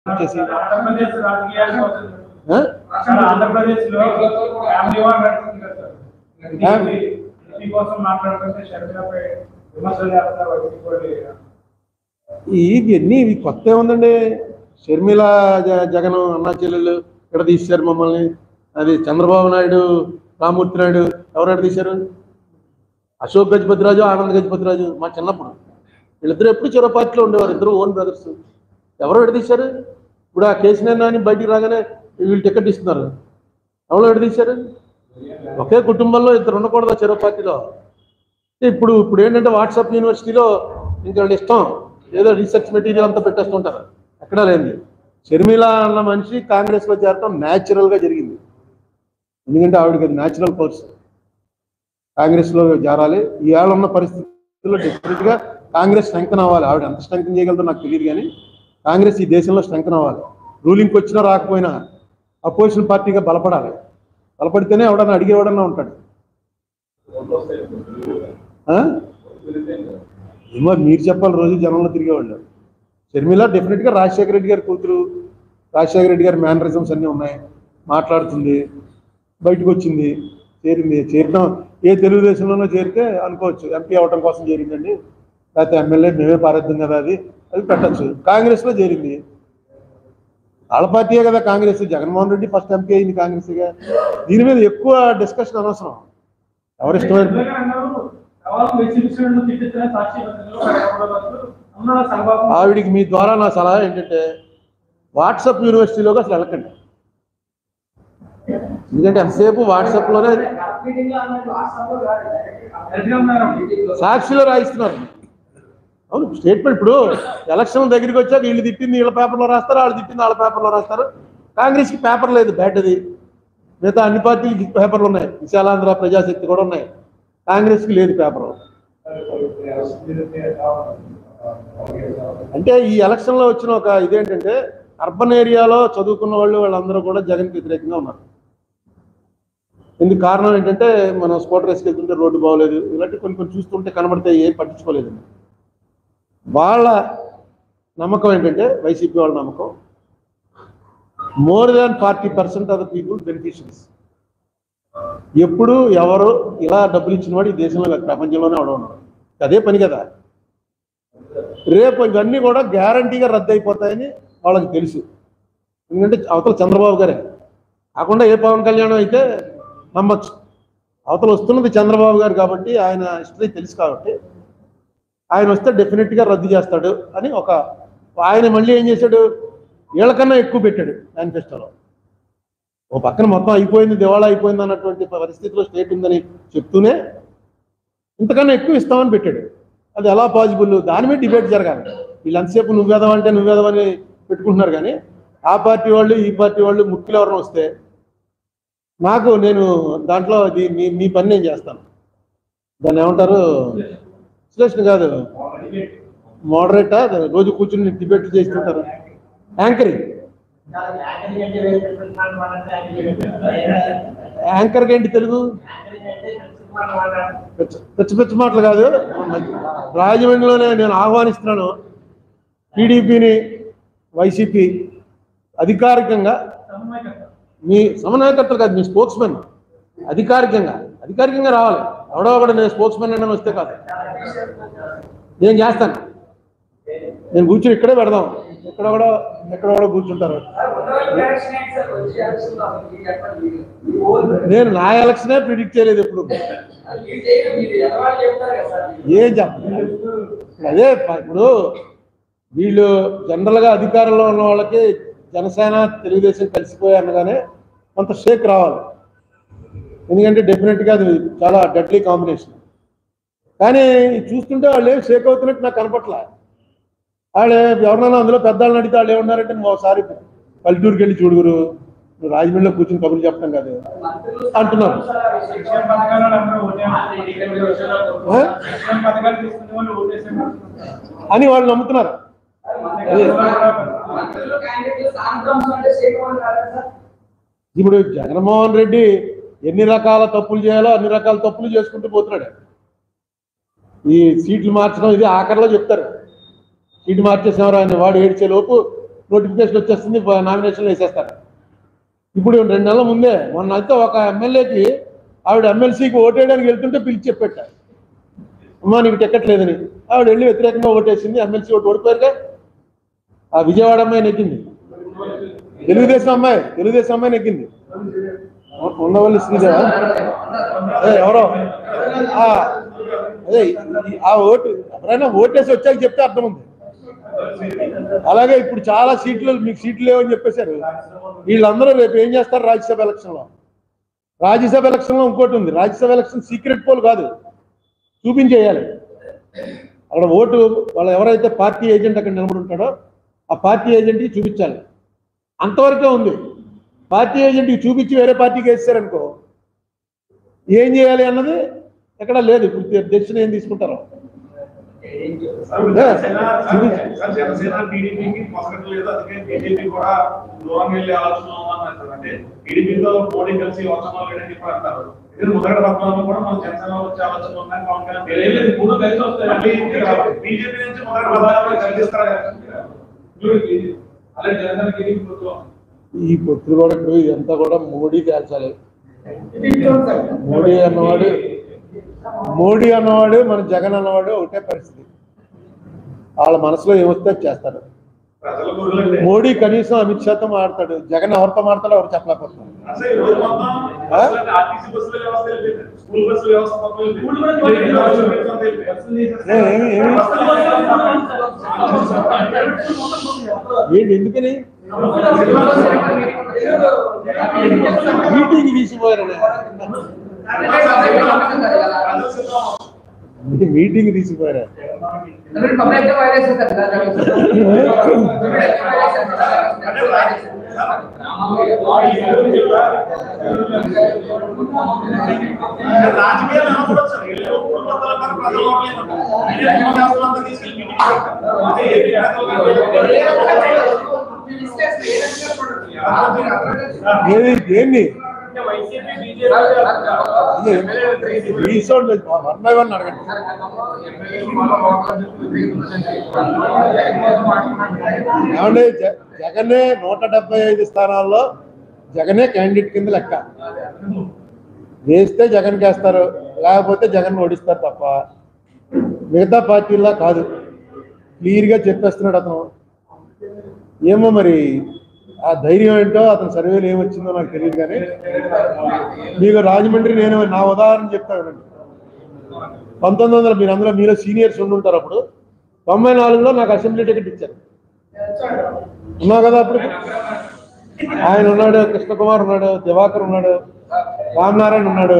చేసి ఇవన్నీ కొత్త ఏముందండి. షర్మిల జగన్ అన్నా చెల్లెళ్ళు ఇక్కడ తీశారు మమ్మల్ని. అది చంద్రబాబు నాయుడు రామూర్తి నాయుడు ఎవరు తీశారు? అశోక్ గజపతిరాజు ఆనంద్ గజపతిరాజు మా చిన్నప్పుడు వీళ్ళిద్దరు ఎప్పుడు చెరో పార్టీలో ఉండేవారు. ఇద్దరు ఓన్ బ్రదర్స్. ఎవరు విడదీశారు? ఇప్పుడు ఆ కేసీఆర్ నాని బయటికి రాగానే వీళ్ళు టికెట్ ఇస్తున్నారు. ఎవరు విడదీశారు? ఒకే కుటుంబంలో ఇద్దరు ఉండకూడదు చెరో పార్టీలో. ఇప్పుడు ఏంటంటే వాట్సాప్ యూనివర్సిటీలో ఇంకా వాళ్ళు ఇష్టం ఏదో రీసెర్చ్ మెటీరియల్ అంతా పెట్టేస్తుంటారు. ఎక్కడా లేని షర్మిల అన్న మనిషి కాంగ్రెస్లో చేరటం న్యాచురల్గా జరిగింది. ఎందుకంటే ఆవిడకి అది న్యాచురల్ కోర్స్. కాంగ్రెస్లో చేరాలి. ఈవేళ ఉన్న పరిస్థితుల్లో డెఫినెట్గా కాంగ్రెస్ స్ట్రెంగ్తన్ అవ్వాలి. ఆవిడ ఎంత స్ట్రెంగ్తన్ చేయగలదో నాకు తెలియదు, కానీ కాంగ్రెస్ ఈ దేశంలో స్ట్రెంగ్తన్ అవ్వాలి. రూలింగ్కి వచ్చినా రాకపోయినా అపోజిషన్ పార్టీగా బలపడాలి. బలపడితేనే ఎవడన్నా అడిగేవాడన్నా ఉంటాడు. ఏమో మీరు చెప్పాలి. రోజు జనంలో తిరిగేవాళ్ళు. షర్మిల డెఫినెట్గా రాజశేఖర రెడ్డి గారి కూతురు. రాజశేఖర రెడ్డి గారి మేనరిజమ్స్ అన్నీ ఉన్నాయి. మాట్లాడుతుంది, బయటకు వచ్చింది, చేరడం ఏ తెలుగుదేశంలోనో చేరితే అనుకోవచ్చు ఎంపీ అవడం కోసం చేరిందండి, లేకపోతే ఎమ్మెల్యే మేమే పారేద్దాం కదా, అది పెట్టచ్చు. కాంగ్రెస్లో చేరింది. వాళ్ళ పార్టీయే కదా కాంగ్రెస్. జగన్మోహన్ రెడ్డి ఫస్ట్ ఎంపీ అయింది కాంగ్రెస్గా. దీని మీద ఎక్కువ డిస్కషన్ అనవసరం. ఎవరు ఇష్టమైన ఆవిడికి మీ ద్వారా నా సలహా ఏంటంటే వాట్సాప్ యూనివర్సిటీలోకి అసలు వెళ్ళకండి. ఎందుకంటే ఎంతసేపు వాట్సాప్లోనే సాక్షిలో రాయిస్తున్నారు. అవును, స్టేట్మెంట్. ఇప్పుడు ఎలక్షన్ దగ్గరికి వచ్చాక వీళ్ళు తిట్టింది వీళ్ళ పేపర్లో రాస్తారు, వాళ్ళు తిట్టింది వాళ్ళ పేపర్లో రాస్తారు. కాంగ్రెస్కి పేపర్ లేదు, బ్యాట్ అది. మిగతా అన్ని పార్టీలకి పేపర్లు ఉన్నాయి. విశాలాంధ్ర, ప్రజాశక్తి కూడా ఉన్నాయి. కాంగ్రెస్కి లేదు పేపర్. అంటే ఈ ఎలక్షన్లో వచ్చిన ఒక ఇదేంటంటే అర్బన్ ఏరియాలో చదువుకున్న వాళ్ళందరూ కూడా జగన్కి వ్యతిరేకంగా ఉన్నారు. ఇందుకు కారణం ఏంటంటే మనం స్కూటర్ వేసుకెళ్తుంటే రోడ్డు బాగోలేదు, ఇలాంటి కొన్ని చూస్తుంటే కనబడితే ఏం పట్టించుకోలేదండి. వాళ్ళ నమ్మకం ఏంటంటే వైసీపీ వాళ్ళ నమ్మకం more than 40% of the people beneficiaries. ఎప్పుడు ఎవరు ఇలా డబ్బులు ఇచ్చిన వాడు ఈ దేశంలో ప్రపంచంలోనే ఉన్నాడు. అదే పని కదా. రేపు ఇవన్నీ కూడా గ్యారంటీగా రద్దు అయిపోతాయని వాళ్ళకి తెలుసు. ఎందుకంటే అవతల చంద్రబాబు గారే కాకుండా ఏ పవన్ కళ్యాణ్ అయితే నమ్మచ్చు. అవతల వస్తున్నది చంద్రబాబు గారు కాబట్టి ఆయన హిస్టరీ తెలుసు కాబట్టి ఆయన వస్తే డెఫినెట్గా రద్దు చేస్తాడు అని ఆయన మళ్ళీ ఏం చేశాడు, వీళ్ళకన్నా ఎక్కువ పెట్టాడు మేనిఫెస్టోలో. ఓ పక్కన మొత్తం అయిపోయింది, దివాళా అయిపోయింది అన్నటువంటి పరిస్థితిలో స్టేట్ ఉందని చెప్తూనే ఇంతకన్నా ఎక్కువ ఇస్తామని పెట్టాడు. అది ఎలా పాసిబుల్? దాని మీద డిబేట్ జరగాలి. వీళ్ళు ఎంతసేపు నువ్వేదవంటే నువ్వేదవని పెట్టుకుంటున్నారు, కానీ ఆ పార్టీ వాళ్ళు ఈ పార్టీ వాళ్ళు ముఖ్యులు ఎవరైనా వస్తే నేను దాంట్లో మీ పని నేను చేస్తాను. దాన్ని ఏమంటారు, విశ్లేషణ కాదు, మోడరేటా, రోజు కూర్చుని డిబేట్లు చేస్తుంటారు. యాంకరింగ్. యాంకర్కి ఏంటి తెలుగు? పిచ్చ మాటలు కాదు. రాజమండ్రిలోనే నేను ఆహ్వానిస్తున్నాను టీడీపీని, వైసీపీ అధికారికంగా మీ సమన్వయకర్తలు కాదు, మీ స్పోక్స్మెన్ అధికారికంగా రావాలి. ఎవడో ఒకటి నేను స్పోక్స్మెన్ అని వస్తే కాదు, నేను చేస్తాను. నేను కూర్చుని ఇక్కడే పెడదాం, ఎక్కడ కూర్చుంటారు. నేను నా ఎలక్షనే ప్రిడిక్ట్ చేయలేదు ఎప్పుడు. ఏం చెప్పలేదు. అదే ఇప్పుడు వీళ్ళు జనరల్గా అధికారంలో ఉన్న వాళ్ళకి జనసేన తెలుగుదేశం కలిసిపోయి అనగానే కొంత షేక్ రావాలి. ఎందుకంటే డెఫినెట్గా అది చాలా డెడ్లీ కాంబినేషన్. కానీ చూస్తుంటే వాళ్ళు ఏం షేక్ అవుతున్నట్టు నాకు కనపట్లే. వాళ్ళు ఎవరినైనా అందులో పెద్దవాళ్ళని అడిగితే వాళ్ళు ఏమన్నారంటే నువ్వు ఒకసారి పల్లెటూరుకి వెళ్ళి చూడుగురు, నువ్వు రాజమండ్రిలో కూర్చుని కబుర్లు చెప్పడం కాదు అంటున్నారు. అని వాళ్ళు నమ్ముతున్నారు. ఇప్పుడు జగన్మోహన్ రెడ్డి ఎన్ని రకాల తప్పులు చేయాలో అన్ని రకాల తప్పులు చేసుకుంటూ పోతున్నాడు. ఈ సీట్లు మార్చడం ఇది ఆఖరిలో చెప్తారు. సీటు మార్చేసినవారు ఆయన వాడు ఏడ్చేలోపు నోటిఫికేషన్ వచ్చేస్తుంది, నామినేషన్లు వేసేస్తారు. ఇప్పుడు 2 నెలల ముందే మొన్న అయితే ఒక ఎమ్మెల్యేకి ఆవిడ ఎమ్మెల్సీకి ఓటేయడానికి వెళ్తుంటే పిలిచి చెప్పారు, అమ్మా నీకు టికెట్ లేదని. ఆవిడ వెళ్ళి వ్యతిరేకంగా ఓటేసింది, ఎమ్మెల్సీ ఓడిపోయారుగా. ఆ విజయవాడ అమ్మాయి నెగ్గింది, తెలుగుదేశం అమ్మాయి నెగ్గింది. ఉండవల్లి శ్రీదేవ ఎవరో అదే ఆ ఓటు ఎవరైనా ఓటేసి వచ్చాక చెప్తే అర్థం ఉంది. అలాగే ఇప్పుడు చాలా సీట్లు మీకు సీట్లు లేవని చెప్పేశారు. వీళ్ళందరూ రేపు ఏం చేస్తారు? రాజ్యసభ ఎలక్షన్లో ఇంకోటి ఉంది. రాజ్యసభ ఎలక్షన్ సీక్రెట్ పోల్ కాదు, చూపించేయాలి. అక్కడ ఓటు వాళ్ళు ఎవరైతే పార్టీ ఏజెంట్ అక్కడ నిలబడి ఉంటాడో ఆ పార్టీ ఏజెంట్కి చూపించాలి. అంతవరకే ఉంది. పార్టీ ఏజెంట్కి చూపించి వేరే పార్టీకి వేసారనుకో ఏం చేయాలి అన్నది ఎక్కడ లేదు. ఇప్పుడు డెసిషన్ ఏం తీసుకుంటారో ఈ పొత్తులు కూడా ఇదంతా కూడా మోడీ తేల్చాలి. మోడీ అన్నవాడు మన జగన్ అన్నవాడు ఒకటే పరిస్థితి. వాళ్ళ మనసులో ఏమొస్తే చేస్తారు. మోడీ కనీసం అమిత్ షాతో మాట్లాడతాడు, జగన్ ఎవరితో మాట్లాడో ఎవరు చెప్పలేకపోతున్నారు. ఏంటి ఎందుకని మీటింగ్ తీసిపోయారని మీటింగ్ తీసిపోయారా? ఏంది వన్ బై వన్ అడగండి. ఏమంటే జగనే 175 స్థానాల్లో జగనే క్యాండిడేట్ కింద లెక్క. వేస్తే జగన్కి వేస్తారు, లేకపోతే జగన్ ఓడిస్తారు తప్ప మిగతా పార్టీలా కాదు. క్లియర్గా చెప్పేస్తున్నాడు అతను. ఏమో మరి ఆ ధైర్యం ఏంటో అతని సర్వేలు ఏమొచ్చిందో నాకు తెలియదు. కానీ మీకు రాజమండ్రి నేను నా ఉదాహరణ చెప్తాను. 1900 మీరు అందులో మీలో సీనియర్స్ ఉండుంటారు. అప్పుడు 94లో నాకు అసెంబ్లీ టికెట్ ఇచ్చారు. ఉన్నా కదా అప్పుడు ఆయన ఉన్నాడు, కృష్ణకుమార్ ఉన్నాడు, దివాకర్ ఉన్నాడు, రామనారాయణ ఉన్నాడు.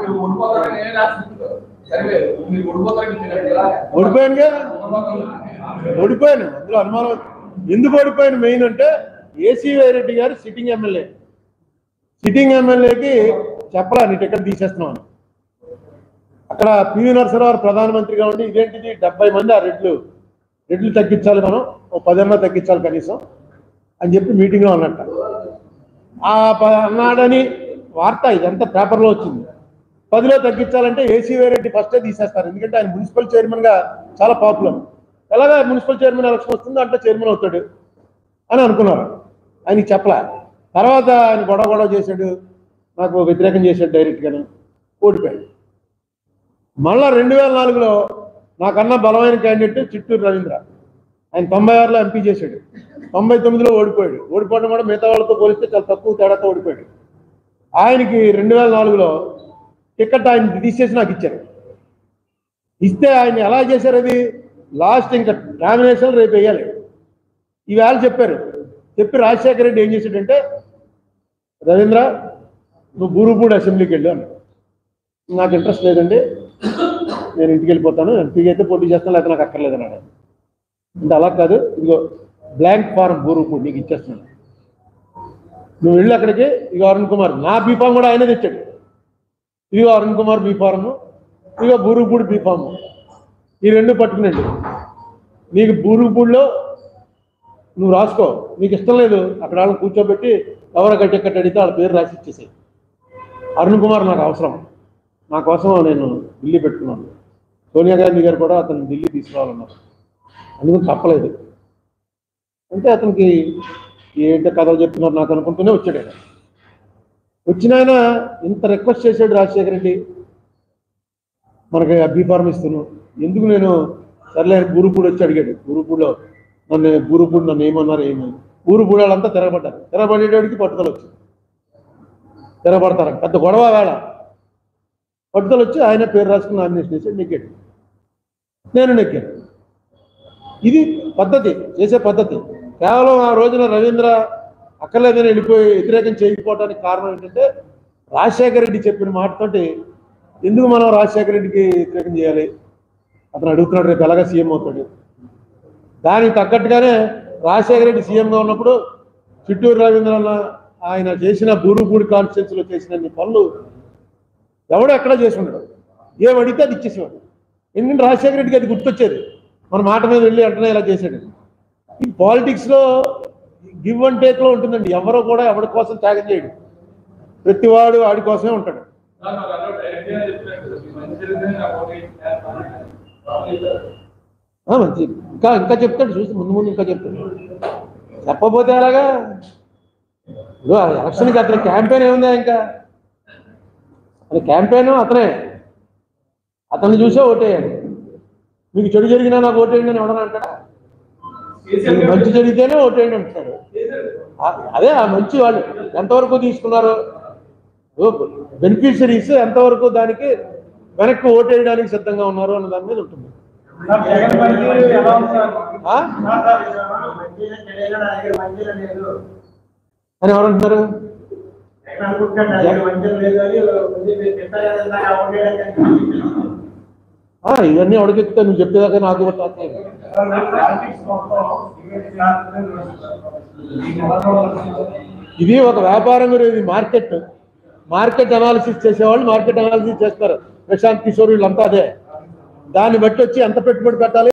ఓడిపోయాను అందులో అనుమానం. ఎందుకు ఓడిపోయాను మెయిన్ అంటే ఏసీ రెడ్డి గారు సిట్టింగ్ ఎమ్మెల్యేకి చెప్పలా నీ టికెట్ తీసేస్తున్నాను. అక్కడ పివి నరసింహారావు ప్రధానమంత్రిగా ఉండి ఇదేంటిది 70 మంది ఆ రెడ్లు తగ్గించాలి, మనం 10 అన్నా తగ్గించాలి కనీసం అని చెప్పి మీటింగ్లో అన్నట్ట. అన్నాడని వార్త ఇదంతా పేపర్లో వచ్చింది. 10లో తగ్గించాలంటే ఏసీ రెడ్డి ఫస్టే తీసేస్తారు, ఎందుకంటే ఆయన మున్సిపల్ చైర్మన్గా చాలా పాపులర్. ఎలాగా మున్సిపల్ చైర్మన్ ఎలక్షన్ వస్తుందో అంటే చైర్మన్ అవుతాడు అని అనుకున్నారు. ఆయనకి చెప్పలే. తర్వాత ఆయన గొడవ చేశాడు, నాకు వ్యతిరేకం చేశాడు డైరెక్ట్గాను, ఓడిపోయాడు. మళ్ళా 2004లో నాకన్నా బలమైన క్యాండిడేట్ చిట్టూరు రవీంద్ర. ఆయన 96లో ఎంపీ చేశాడు, 99లో ఓడిపోయాడు. ఓడిపోవడం కూడా మిగతా వాళ్ళతో పోలిస్తే చాలా తక్కువ తేడాతో ఓడిపోయాడు. ఆయనకి 2004లో టికెట్ ఆయన తీసేసి నాకు ఇచ్చారు. ఇస్తే ఆయన ఎలా చేశారు? అది లాస్ట్ ఇంకా నామినేషన్ రేపు వేయాలి. ఈవేళ చెప్పి రాజశేఖర రెడ్డి ఏం చేశాడంటే, రవీంద్ర నువ్వు బూరుపూడి అసెంబ్లీకి వెళ్ళు అన్నాడు. నాకు ఇంట్రెస్ట్ లేదండి, నేను ఇంటికి వెళ్ళిపోతాను, ఎంపీకి అయితే పోటీ చేస్తాను, లేకపోతే నాకు అక్కర్లేదన్నాడు. అంటే అలా కాదు, ఇదిగో బ్లాంక్ ఫారం బూరుపూడి నీకు ఇచ్చేస్తున్నాను, నువ్వు వెళ్ళి అక్కడికి. ఇక అరుణ్ కుమార్ నా బీఫామ్ కూడా ఆయనే తెచ్చాడు. ఇదిగో అరుణ్ కుమార్ బీఫారము, ఇదిగో బూరుపూడి బీఫాము, ఈ 2 పట్టుకునండి. నీకు బూరుపూడిలో నువ్వు రాసుకో, నీకు ఇష్టం లేదు అక్కడ వాళ్ళని కూర్చోబెట్టి ఎవరో టికెట్ అడిగితే వాళ్ళ పేరు రాసి ఇచ్చేసాయి. అరుణ్ కుమార్ నాకు అవసరం, నా కోసం నేను ఢిల్లీ పెట్టుకున్నాను. సోనియా గాంధీ గారు కూడా అతను ఢిల్లీ తీసుకురావాలన్నారు, అందుకని తప్పలేదు. అంటే అతనికి ఏంటో కథలు చెప్తున్నారు నాకు అనుకుంటూనే వచ్చాడు. ఆయన వచ్చిన ఆయన ఇంత రిక్వెస్ట్ చేశాడు రాజశేఖర రెడ్డి, మనకి బీఫార్మ్ ఇస్తున్నాను, ఎందుకు నేను సర్లే గురుపూడి వచ్చి అడిగాడు. గురుపూడి నన్ను ఏమన్నారు ఏమని, గురుపూడి వాళ్ళంతా తిరగబడ్డారు. తిరగబడేటికి పట్టుదల వచ్చింది, తిరగబడతారు పెద్ద గొడవ వేళ పట్టుదల వచ్చి ఆయన పేరు రాసుకుని నామినేషన్ చేసి నెగ్గాడు. నేను నెగ్గాను. ఇది పద్ధతి, చేసే పద్ధతి. కేవలం ఆ రోజున రవీంద్ర అక్కర్లేదని వెళ్ళిపోయి వ్యతిరేకం చేయకపోవడానికి కారణం ఏంటంటే రాజశేఖర రెడ్డి చెప్పిన మాటతోటి ఎందుకు మనం రాజశేఖర రెడ్డికి వ్యతిరేకం చేయాలి, అతను అడుగుతున్నాడు రేపు ఎలాగా సీఎం అవుతాడు. దానికి తగ్గట్టుగానే రాజశేఖర రెడ్డి సీఎంగా ఉన్నప్పుడు చిట్టూరు రవీంద్ర ఆయన చేసిన బూరుపూడి కాన్స్టిట్యున్సీలో చేసిన పనులు ఎవడో ఎక్కడా చేసి ఉండడు. ఏం అడిగితే అది ఇచ్చేసేవాడు. ఎందుకంటే రాజశేఖర రెడ్డికి అది గుర్తొచ్చేది, మన మాట మీద వెళ్ళి అంటనే ఇలా చేశాడు. ఈ పాలిటిక్స్లో గివ్ అండ్ టేక్లో ఉంటుందండి. ఎవరో కూడా ఎవరి కోసం త్యాగం చేయడు, ప్రతివాడు వాడి కోసమే ఉంటాడు. మంచి ఇంకా చెప్తాడు, చూసి ముందు ఇంకా చెప్తాడు. చెప్పబోతే అలాగా ఎలక్షన్కి అతని క్యాంపెయిన్ ఏముందా, ఇంకా అది క్యాంపెయిన్ అతన్ని చూసే ఓటేయాలి. మీకు చెడు జరిగినా నాకు ఓటేయండి అని ఎవడన్నా అంటాడా? మంచి జరిగితేనే ఓటేయండి అంటాడు. అదే ఆ మంచి వాళ్ళు ఎంతవరకు తీసుకున్నారు, బెనిఫిషరీస్ ఎంతవరకు దానికి వెనక్కి ఓటేయడానికి సిద్ధంగా ఉన్నారు అన్న దాని మీద ఉంటుంది. అని ఎవరంటున్నారు? ఇవన్నీ అడిగితే నువ్వు చెప్పేదాకా నాకు ఇది ఒక వ్యాపారం గురించి. మార్కెట్ అనాలిసిస్ చేసేవాళ్ళు మార్కెట్ అనాలిసిస్ చేస్తారు. ప్రశాంత్ కిషోర్ వీళ్ళంతా అదే. దాన్ని బట్టి వచ్చి ఎంత పెట్టుబడి పెట్టాలి,